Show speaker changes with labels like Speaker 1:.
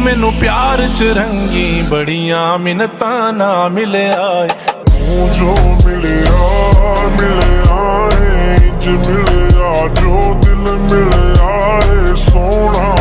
Speaker 1: मैनू प्यार च रंगी बड़ियां मिन्नतां ना मिलिया
Speaker 2: तू जो मिलिया इंज मिलिया जो दिल मिलिया सोना